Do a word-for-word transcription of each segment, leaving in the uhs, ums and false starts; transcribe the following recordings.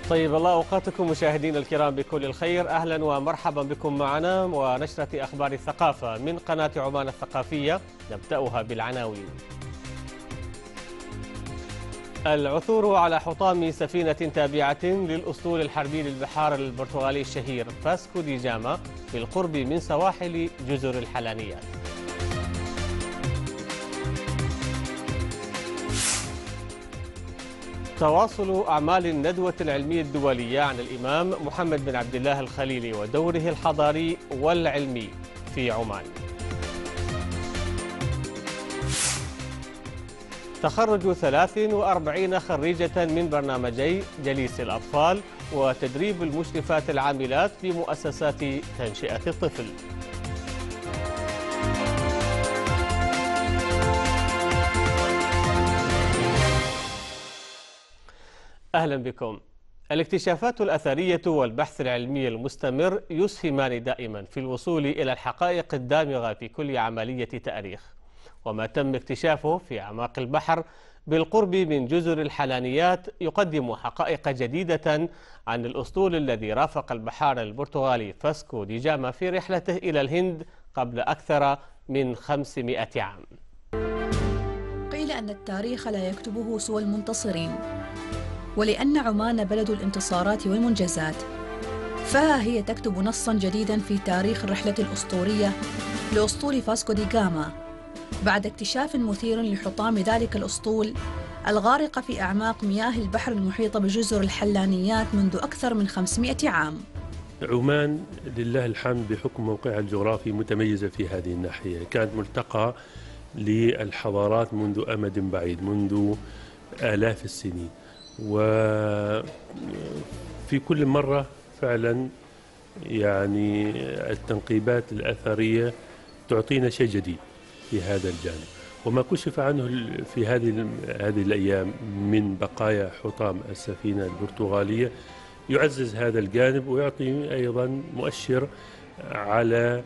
طيب الله أوقاتكم مشاهدينا الكرام بكل الخير، أهلا ومرحبا بكم معنا ونشرة أخبار الثقافة من قناة عمان الثقافية. نبدأها بالعناوين. العثور على حطام سفينة تابعة للأسطول الحربي للبحار البرتغالي الشهير فاسكو دي جاما بالقرب من سواحل جزر الحلانيات. تواصل أعمال الندوة العلمية الدولية عن الإمام محمد بن عبد الله الخليلي ودوره الحضاري والعلمي في عمان. تخرج ثلاث وأربعين خريجة من برنامجي جليس الأطفال وتدريب المشرفات العاملات بمؤسسات تنشئة الطفل. أهلا بكم. الاكتشافات الأثرية والبحث العلمي المستمر يسهمان دائما في الوصول إلى الحقائق الدامغة في كل عملية تأريخ، وما تم اكتشافه في أعماق البحر بالقرب من جزر الحلانيات يقدم حقائق جديدة عن الأسطول الذي رافق البحار البرتغالي فاسكو دي جاما في رحلته إلى الهند قبل أكثر من خمسمائة عام. قيل أن التاريخ لا يكتبه سوى المنتصرين، ولأن عمان بلد الانتصارات والمنجزات، فها هي تكتب نصاً جديداً في تاريخ الرحلة الأسطورية لأسطول فاسكو دي جاما بعد اكتشاف مثير لحطام ذلك الأسطول الغارق في أعماق مياه البحر المحيطة بجزر الحلانيات منذ أكثر من خمسمائة عام. عمان لله الحمد بحكم موقعها الجغرافي متميزة في هذه الناحية، كانت ملتقى للحضارات منذ أمد بعيد، منذ آلاف السنين، وفي كل مرة فعلا يعني التنقيبات الأثرية تعطينا شيء جديد في هذا الجانب. وما كشف عنه في هذه هذه الأيام من بقايا حطام السفينة البرتغالية يعزز هذا الجانب ويعطي أيضا مؤشر على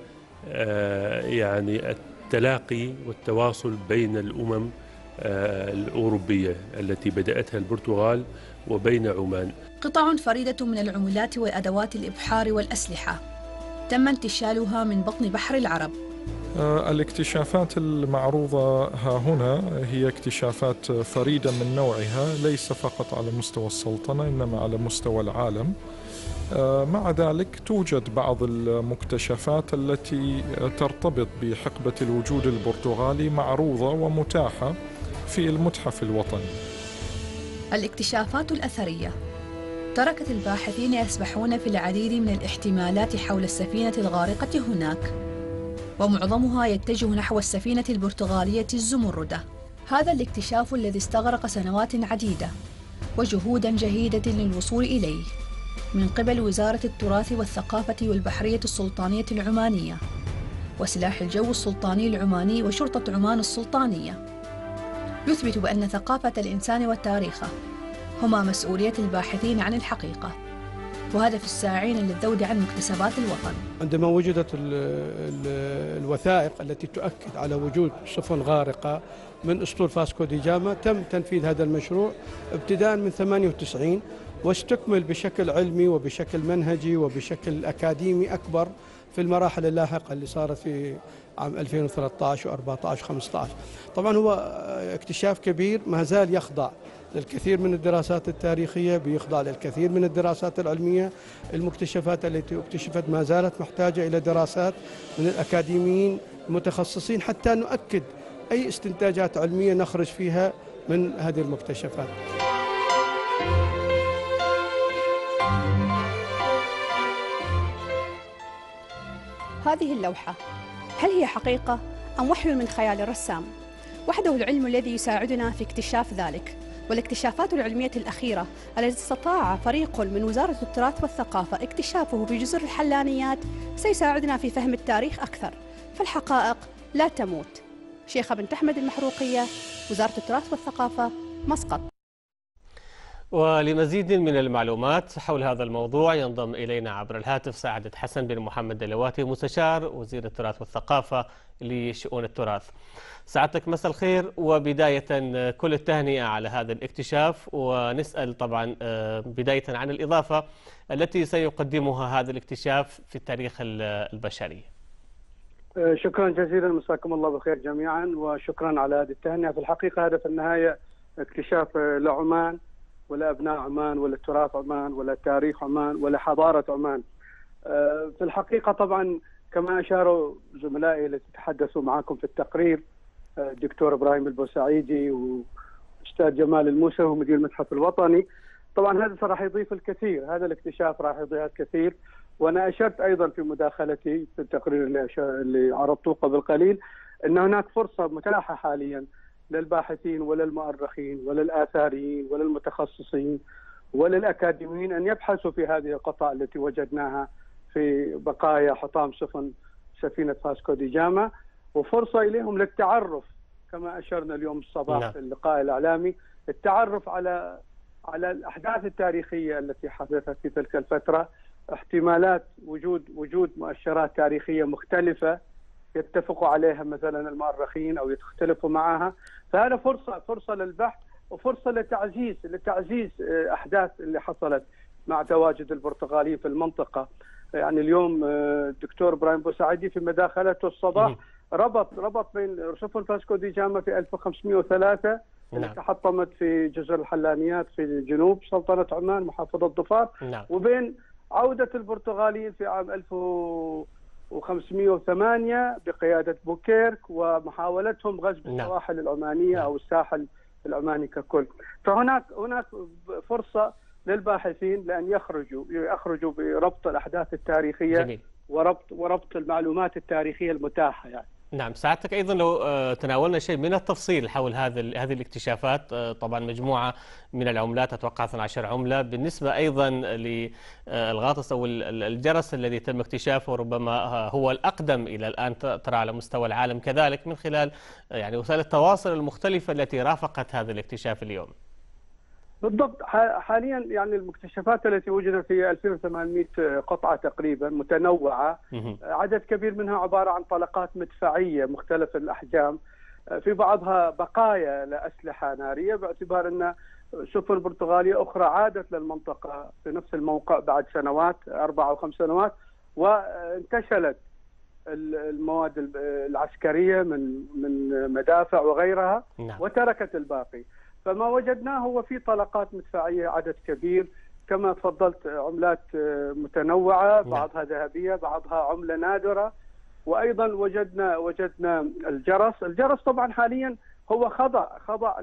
يعني التلاقي والتواصل بين الأمم الأوروبية التي بدأتها البرتغال وبين عمان. قطع فريدة من العملات والأدوات الإبحار والأسلحة تم انتشالها من بطن بحر العرب. الاكتشافات المعروضة ها هنا هي اكتشافات فريدة من نوعها، ليس فقط على مستوى السلطنة إنما على مستوى العالم. مع ذلك توجد بعض المكتشفات التي ترتبط بحقبة الوجود البرتغالي معروضة ومتاحة في المتحف الوطني. الاكتشافات الأثرية تركت الباحثين يسبحون في العديد من الاحتمالات حول السفينة الغارقة هناك، ومعظمها يتجه نحو السفينة البرتغالية الزمردة. هذا الاكتشاف الذي استغرق سنوات عديدة وجهودا جهيدة للوصول إليه من قبل وزارة التراث والثقافة والبحرية السلطانية العمانية وسلاح الجو السلطاني العماني وشرطة عمان السلطانية، يثبت بأن ثقافة الإنسان وتاريخه هما مسؤولية الباحثين عن الحقيقة وهدف الساعين للذود عن مكتسبات الوطن. عندما وجدت ال ال الوثائق التي تؤكد على وجود سفن غارقة من أسطول فاسكو دي جاما، تم تنفيذ هذا المشروع ابتداء من ثمانية وتسعين واستكمل بشكل علمي وبشكل منهجي وبشكل أكاديمي أكبر في المراحل اللاحقة اللي صارت في عام ألفين وثلاثة عشر وأربعة عشر وخمسة عشر. طبعا هو اكتشاف كبير ما زال يخضع للكثير من الدراسات التاريخية، بيخضع للكثير من الدراسات العلمية. المكتشفات التي اكتشفت ما زالت محتاجة إلى دراسات من الأكاديميين المتخصصين حتى نؤكد أي استنتاجات علمية نخرج فيها من هذه المكتشفات. هذه اللوحة هل هي حقيقة أم وحي من خيال الرسام؟ وحده العلم الذي يساعدنا في اكتشاف ذلك، والاكتشافات العلمية الأخيرة التي استطاع فريق من وزارة التراث والثقافة اكتشافه في جزر الحلانيات سيساعدنا في فهم التاريخ أكثر، فالحقائق لا تموت. شيخة بنت أحمد المحروقية، وزارة التراث والثقافة، مسقط. ولمزيد من المعلومات حول هذا الموضوع ينضم إلينا عبر الهاتف سعادة حسن بن محمد دلواتي، مستشار وزير التراث والثقافة لشؤون التراث. سعادتك مساء الخير، وبداية كل التهنئة على هذا الاكتشاف، ونسأل طبعا بداية عن الإضافة التي سيقدمها هذا الاكتشاف في التاريخ البشري. شكرا جزيلا، مساكم الله بالخير جميعا، وشكرا على هذه التهنئة. في الحقيقة هذا في النهاية اكتشاف لعمان ولا عمان ولا تراث عمان ولا تاريخ عمان ولا حضارة عمان. في الحقيقة طبعا كما أشاروا زملائي الذين تحدثوا معكم في التقرير، الدكتور إبراهيم البوسعيدي وأستاذ جمال الموسى ومدير المتحف الوطني، طبعا هذا راح يضيف الكثير، هذا الاكتشاف راح يضيف الكثير. وأنا أشرت أيضا في مداخلتي في التقرير اللي, اللي عرضته قبل قليل أن هناك فرصة متاحة حاليا للباحثين وللمؤرخين وللآثاريين وللمتخصصين وللأكاديميين أن يبحثوا في هذه القطع التي وجدناها في بقايا حطام سفن سفينة فاسكو دي جاما، وفرصة إليهم للتعرف كما أشرنا اليوم الصباح نعم. في اللقاء الإعلامي، التعرف على على الأحداث التاريخية التي حدثت في تلك الفترة، احتمالات وجود وجود مؤشرات تاريخية مختلفة يتفقوا عليها مثلا المؤرخين أو يختلفوا معها. فهذا فرصة فرصة للبحث وفرصة لتعزيز لتعزيز أحداث اللي حصلت مع تواجد البرتغاليين في المنطقة. يعني اليوم الدكتور إبراهيم بوسعيدي في مداخلته الصباح ربط ربط بين سفن فاسكو دي جاما في ألف وخمسمئة وثلاثة اللي نعم. تحطمت في جزر الحلانيات في جنوب سلطنة عمان محافظة ظفار نعم. وبين عودة البرتغاليين في عام ألف وخمسمئة وثمانية بقيادة بوكيرك ومحاولتهم غزو السواحل العمانية أو الساحل العماني ككل. فهناك هناك فرصة للباحثين لأن يخرجوا يخرجوا بربط الأحداث التاريخية جميل. وربط وربط المعلومات التاريخية المتاحة يعني. نعم، سعادتك أيضا لو تناولنا شيء من التفصيل حول هذه هذه الاكتشافات، طبعا مجموعة من العملات أتوقع اثنتي عشرة عملة، بالنسبة أيضا للغاطس أو الجرس الذي تم اكتشافه ربما هو الأقدم إلى الآن ترى على مستوى العالم كذلك من خلال يعني وسائل التواصل المختلفة التي رافقت هذا الاكتشاف اليوم. بالضبط، حاليا يعني المكتشفات التي وجدت في ألفين وثمانمئة قطعة تقريبا متنوعة، عدد كبير منها عبارة عن طلقات مدفعية مختلف الأحجام، في بعضها بقايا لأسلحة نارية باعتبار أن سفن برتغالية أخرى عادت للمنطقة في نفس الموقع بعد سنوات أربع أو خمس سنوات وانتشلت المواد العسكرية من من مدافع وغيرها وتركت الباقي. فما وجدناه هو في طلقات مدفعية عدد كبير، كما تفضلت عملات متنوعة، بعضها ذهبية بعضها عملة نادرة، وأيضا وجدنا وجدنا الجرس. الجرس طبعا حاليا هو خضع خضع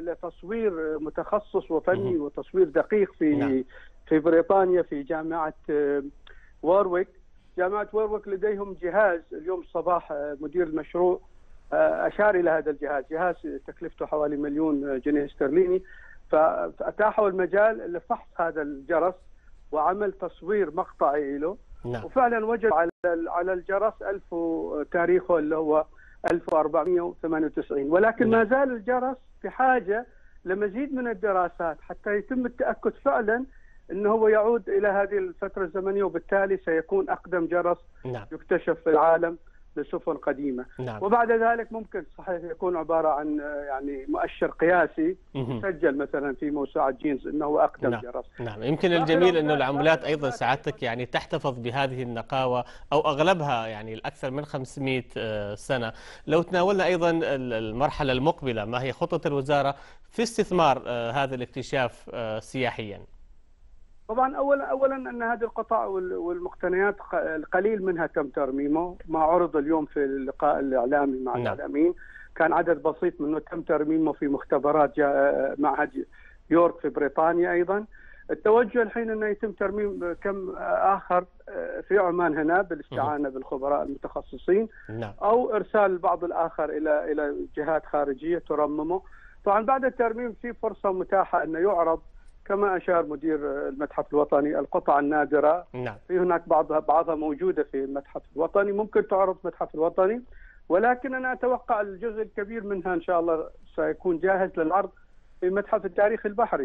لتصوير متخصص وفني وتصوير دقيق في في بريطانيا في جامعة وورويك. جامعة وورويك لديهم جهاز، اليوم الصباح مدير المشروع أشار إلى هذا الجهاز، جهاز تكلفته حوالي مليون جنيه استرليني، فأتاحوا المجال لفحص هذا الجرس وعمل تصوير مقطعي له. نعم. وفعلا وجد على على الجرس ألف تاريخه اللي هو ألف وأربعمئة وثمانية وتسعين، ولكن ما زال الجرس في حاجة لمزيد من الدراسات حتى يتم التأكد فعلا أنه هو يعود إلى هذه الفترة الزمنية، وبالتالي سيكون أقدم جرس نعم. يكتشف في العالم لسفن قديمة. نعم. وبعد ذلك ممكن صحيح يكون عبارة عن يعني مؤشر قياسي مسجل مثلا في موسوعة جينز انه اقدم نعم. جرس. نعم، يمكن الجميل انه العملات ايضا سعادتك يعني تحتفظ بهذه النقاوة او اغلبها يعني الاكثر من خمسمئة سنة. لو تناولنا ايضا المرحلة المقبلة، ما هي خطة الوزارة في استثمار هذا الاكتشاف سياحيا؟ طبعا اولا اولا ان هذه القطع والمقتنيات القليل منها تم ترميمه، ما عرض اليوم في اللقاء الاعلامي مع نعم. الاعلاميين كان عدد بسيط منه تم ترميمه في مختبرات معهد يورك في بريطانيا. ايضا التوجه الحين انه يتم ترميم كم اخر في عمان هنا بالاستعانه بالخبراء المتخصصين نعم. او ارسال البعض الاخر الى الى جهات خارجيه ترممه. طبعا بعد الترميم في فرصه متاحه انه يعرض كما أشار مدير المتحف الوطني القطع النادرة. نعم. في هناك بعضها بعضها موجودة في المتحف الوطني ممكن تعرض في المتحف الوطني، ولكن أنا أتوقع الجزء الكبير منها إن شاء الله سيكون جاهز للعرض في متحف التاريخ البحري.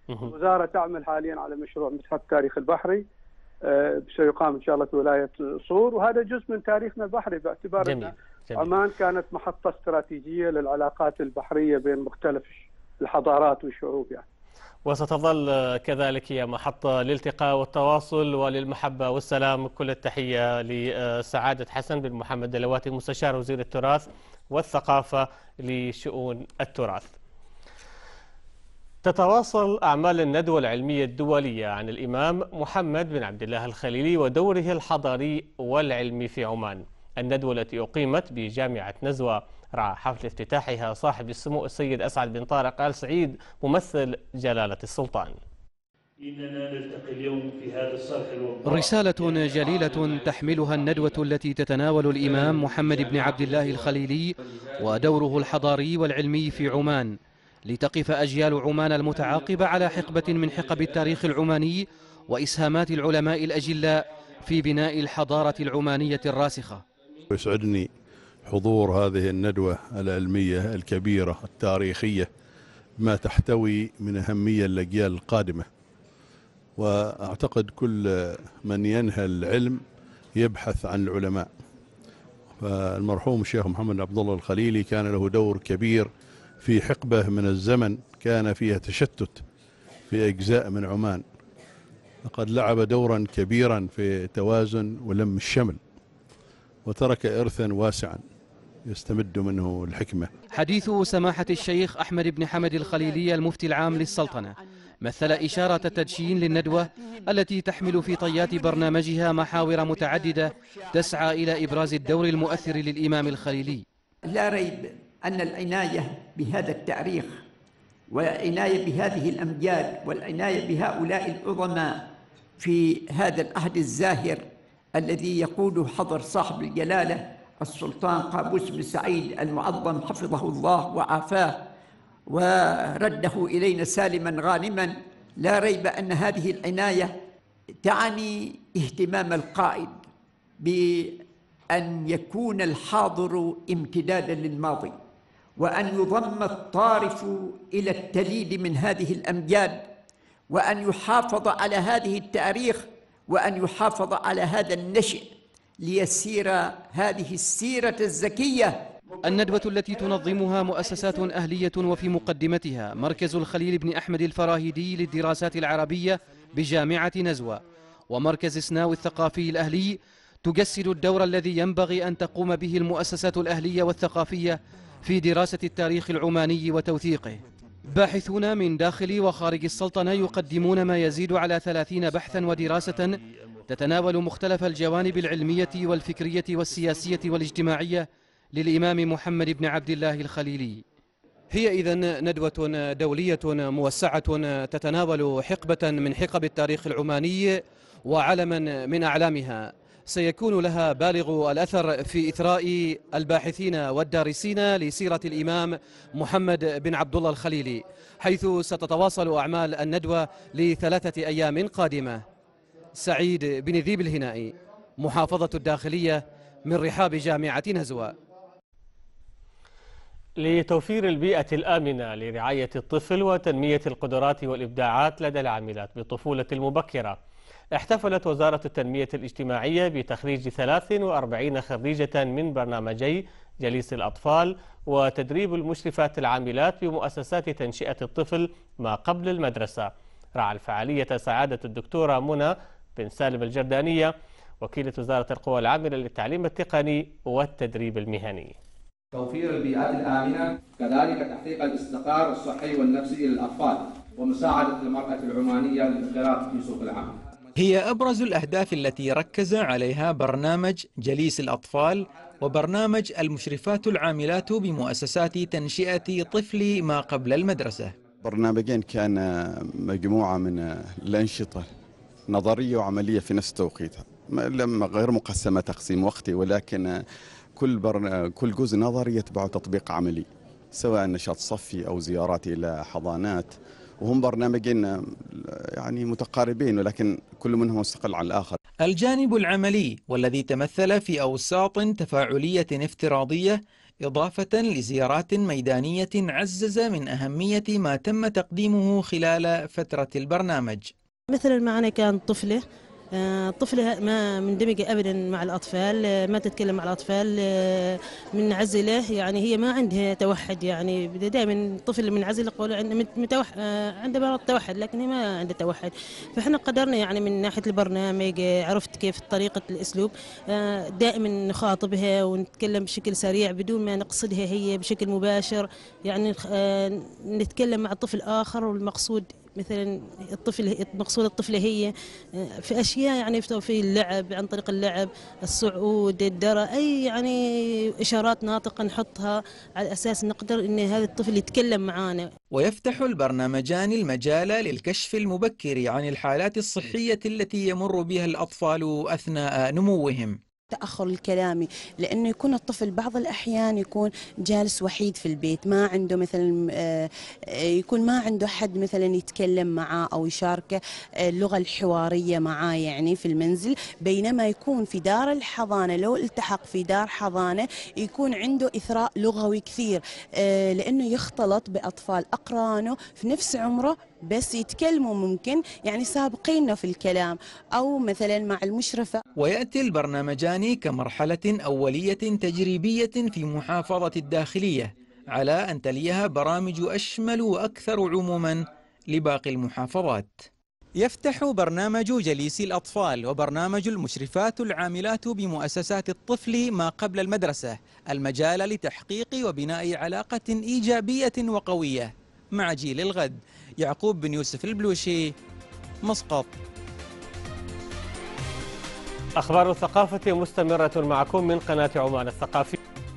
الوزارة تعمل حاليا على مشروع متحف التاريخ البحري سيقام إن شاء الله في ولاية صور، وهذا جزء من تاريخنا البحري باعتبار جميل. أن جميل. عمان كانت محطة استراتيجية للعلاقات البحرية بين مختلف الحضارات والشعوب يعني. وستظل كذلك هي محطة للالتقاء والتواصل وللمحبة والسلام. كل التحية لسعادة حسن بن محمد دلواتي مستشار وزير التراث والثقافة لشؤون التراث. تتواصل أعمال الندوة العلمية الدولية عن الإمام محمد بن عبد الله الخليلي ودوره الحضاري والعلمي في عمان. الندوة التي أقيمت بجامعة نزوة رعى حفل افتتاحها صاحب السمو السيد أسعد بن طارق آل سعيد ممثل جلالة السلطان. إننا نلتقي اليوم في هذا الصرح الوضاء. رسالة جليلة تحملها الندوة التي تتناول الإمام محمد بن عبد الله الخليلي ودوره الحضاري والعلمي في عمان، لتقف أجيال عمان المتعاقبة على حقبة من حقب التاريخ العماني وإسهامات العلماء الأجلاء في بناء الحضارة العمانية الراسخة. يسعدني حضور هذه الندوة العلمية الكبيرة التاريخية ما تحتوي من أهمية الأجيال القادمة، وأعتقد كل من ينهى العلم يبحث عن العلماء. فالمرحوم الشيخ محمد عبد الله الخليلي كان له دور كبير في حقبة من الزمن كان فيها تشتت في أجزاء من عمان، لقد لعب دورا كبيرا في توازن ولم الشمل، وترك إرثا واسعا يستمد منه الحكمة. حديث سماحة الشيخ أحمد بن حمد الخليلي المفتي العام للسلطنة مثل إشارة تدشين للندوة التي تحمل في طيات برنامجها محاور متعددة تسعى إلى إبراز الدور المؤثر للإمام الخليلي. لا ريب أن العناية بهذا التاريخ والعناية بهذه الأمجاد والعناية بهؤلاء العظماء في هذا العهد الزاهر الذي يقوده حضر صاحب الجلالة السلطان قابوس بن سعيد المعظم حفظه الله وعافاه ورده إلينا سالما غانما، لا ريب أن هذه العناية تعني اهتمام القائد بأن يكون الحاضر امتدادا للماضي، وأن يضم الطارف إلى التليد من هذه الأمجاد، وأن يحافظ على هذه التاريخ، وأن يحافظ على هذا النشء ليسير هذه السيرة الزكية. الندوة التي تنظمها مؤسسات أهلية وفي مقدمتها مركز الخليل بن أحمد الفراهيدي للدراسات العربية بجامعة نزوة ومركز سناو الثقافي الأهلي، تجسد الدور الذي ينبغي أن تقوم به المؤسسات الأهلية والثقافية في دراسة التاريخ العماني وتوثيقه. باحثون من داخل وخارج السلطنة يقدمون ما يزيد على ثلاثين بحثا ودراسة تتناول مختلف الجوانب العلمية والفكرية والسياسية والاجتماعية للإمام محمد بن عبد الله الخليلي. هي إذن ندوة دولية موسعة تتناول حقبة من حقب التاريخ العماني وعلما من أعلامها سيكون لها بالغ الأثر في إثراء الباحثين والدارسين لسيرة الإمام محمد بن عبد الله الخليلي، حيث ستتواصل أعمال الندوة لثلاثة أيام قادمة. سعيد بن ذيب الهنائي، محافظة الداخلية، من رحاب جامعة نزوة. لتوفير البيئة الآمنة لرعاية الطفل وتنمية القدرات والإبداعات لدى العاملات بالطفولة المبكرة، احتفلت وزارة التنمية الاجتماعية بتخريج ثلاث وأربعين خريجة من برنامجي جليس الأطفال وتدريب المشرفات العاملات بمؤسسات تنشئة الطفل ما قبل المدرسة. رعى الفعالية سعادة الدكتورة منى بن سالم الجردانية وكيلة وزارة القوى العاملة للتعليم التقني والتدريب المهني. توفير البيئات الآمنة، كذلك تحقيق الاستقرار الصحي والنفسي للأطفال ومساعدة المرأة العمانية للانخراط في سوق العمل. هي أبرز الأهداف التي ركز عليها برنامج جليس الأطفال وبرنامج المشرفات العاملات بمؤسسات تنشئة طفل ما قبل المدرسة. برنامجين كان مجموعة من الأنشطة نظرية وعملية في نفس توقيتها، غير مقسمة تقسيم وقتي، ولكن كل بر... كل جزء نظري يتبع تطبيق عملي، سواء نشاط صفي أو زيارات إلى حضانات، وهم برنامجين يعني متقاربين ولكن كل منهم مستقل عن الآخر. الجانب العملي والذي تمثل في أوساط تفاعلية افتراضية إضافة لزيارات ميدانية عزز من أهمية ما تم تقديمه خلال فترة البرنامج. مثلا معنا كان طفلة طفلة ما مندمجة أبدا مع الأطفال، ما تتكلم مع الأطفال، منعزلة، يعني هي ما عندها توحد، يعني دائما طفل منعزل يقول عنده متوحد، عنده مرض توحد، لكن هي ما عندها توحد. فإحنا قدرنا يعني من ناحية البرنامج، عرفت كيف طريقة الأسلوب، دائما نخاطبها ونتكلم بشكل سريع بدون ما نقصدها هي بشكل مباشر، يعني نتكلم مع طفل آخر والمقصود مثلا الطفل مقصود الطفلة هي في أشياء يعني في اللعب، عن طريق اللعب، الصعود، الدرى، أي يعني إشارات ناطقة نحطها على أساس نقدر إن هذا الطفل يتكلم معانا. ويفتح البرنامجان المجال للكشف المبكر عن الحالات الصحية التي يمر بها الأطفال أثناء نموهم. التأخر الكلامي، لأنه يكون الطفل بعض الأحيان يكون جالس وحيد في البيت، ما عنده مثلا يكون ما عنده حد مثلا يتكلم معاه أو يشاركه اللغة الحوارية معاه يعني في المنزل، بينما يكون في دار الحضانة لو التحق في دار حضانة يكون عنده إثراء لغوي كثير، لأنه يختلط بأطفال أقرانه في نفس عمره بس يتكلموا ممكن يعني سابقينه في الكلام، أو مثلا مع المشرفة. ويأتي البرنامجان كمرحلة أولية تجريبية في محافظة الداخلية، على أن تليها برامج أشمل وأكثر عموما لباقي المحافظات. يفتح برنامج جليس الأطفال وبرنامج المشرفات العاملات بمؤسسات الطفل ما قبل المدرسة المجال لتحقيق وبناء علاقة إيجابية وقوية مع جيل الغد. يعقوب بن يوسف البلوشي، مسقط. أخبار الثقافة مستمرة معكم من قناة عمان الثقافية.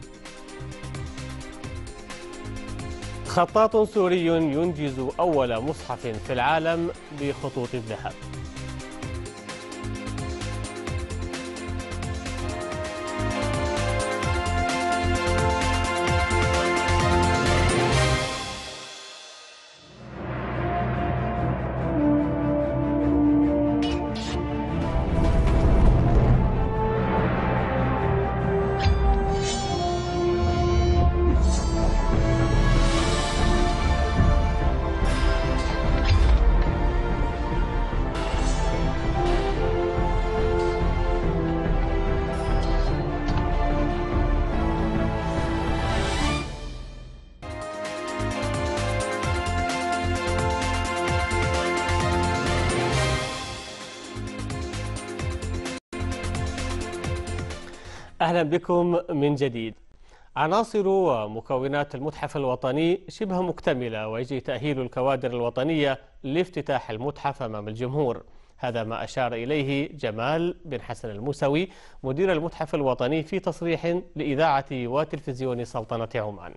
خطاط سوري ينجز أول مصحف في العالم بخطوط الذهب. أهلا بكم من جديد. عناصر ومكونات المتحف الوطني شبه مكتملة، ويجري تأهيل الكوادر الوطنية لافتتاح المتحف أمام الجمهور. هذا ما أشار إليه جمال بن حسن الموسوي مدير المتحف الوطني في تصريح لإذاعة وتلفزيون سلطنة عمان.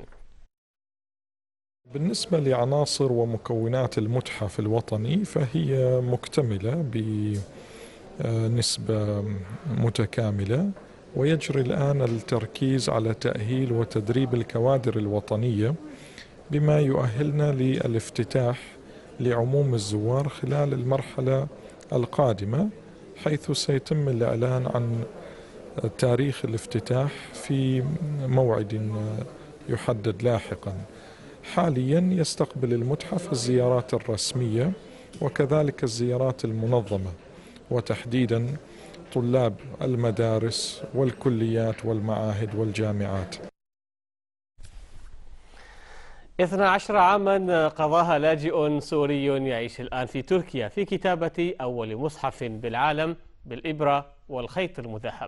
بالنسبة لعناصر ومكونات المتحف الوطني فهي مكتملة بنسبة متكاملة، ويجري الآن التركيز على تأهيل وتدريب الكوادر الوطنية بما يؤهلنا للافتتاح لعموم الزوار خلال المرحلة القادمة، حيث سيتم الإعلان عن تاريخ الافتتاح في موعد يحدد لاحقا. حاليا يستقبل المتحف الزيارات الرسمية وكذلك الزيارات المنظمة، وتحديدا طلاب المدارس والكليات والمعاهد والجامعات. اثني عشر عاما قضاها لاجئ سوري يعيش الآن في تركيا في كتابة أول مصحف بالعالم بالإبرة والخيط المذهب.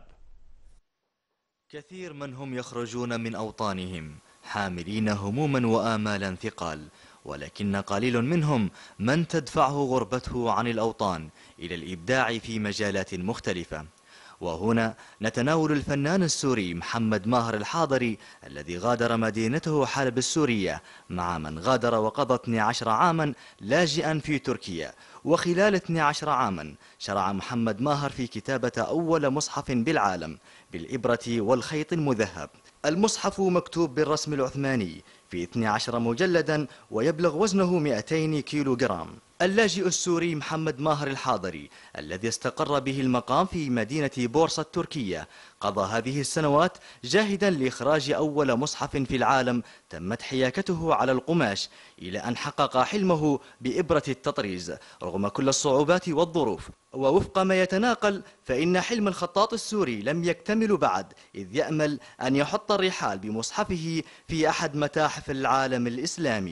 كثير منهم يخرجون من أوطانهم حاملين هموما وآمالا ثقال، ولكن قليل منهم من تدفعه غربته عن الأوطان إلى الإبداع في مجالات مختلفة. وهنا نتناول الفنان السوري محمد ماهر الحاضري الذي غادر مدينته حلب السورية مع من غادر وقضى اثني عشر عاما لاجئا في تركيا. وخلال اثني عشر عاما شرع محمد ماهر في كتابة أول مصحف بالعالم بالإبرة والخيط المذهب. المصحف مكتوب بالرسم العثماني في اثني عشر مجلدا ويبلغ وزنه مئتين كيلو جرام. اللاجئ السوري محمد ماهر الحاضري الذي استقر به المقام في مدينة بورصة التركية قضى هذه السنوات جاهدا لإخراج أول مصحف في العالم تمت حياكته على القماش إلى أن حقق حلمه بإبرة التطريز رغم كل الصعوبات والظروف. ووفق ما يتناقل فإن حلم الخطاط السوري لم يكتمل بعد، إذ يأمل أن يحط الرحال بمصحفه في أحد متاحف العالم الإسلامي.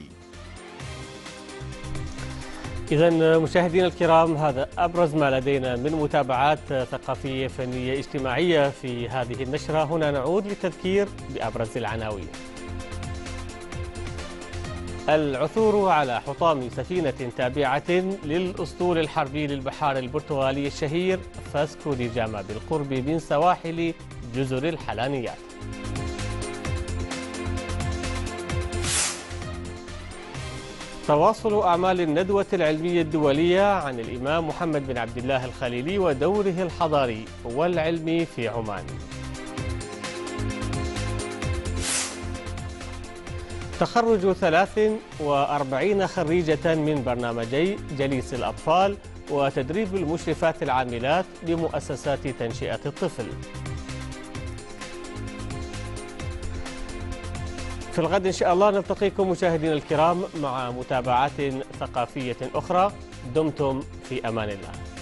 إذن مشاهدينا الكرام، هذا أبرز ما لدينا من متابعات ثقافية فنية اجتماعية في هذه النشرة. هنا نعود للتذكير بأبرز العناوين. العثور على حطام سفينة تابعة للأسطول الحربي للبحار البرتغالي الشهير فاسكو دي جاما بالقرب من سواحل جزر الحلانيات. تواصل أعمال الندوة العلمية الدولية عن الإمام محمد بن عبد الله الخليلي ودوره الحضاري والعلمي في عمان. تخرج ثلاث وأربعين خريجة من برنامجي جليس الأطفال وتدريب المشرفات العاملات بمؤسسات تنشئة الطفل. في الغد إن شاء الله نلتقيكم مشاهدينا الكرام مع متابعات ثقافية أخرى. دمتم في أمان الله.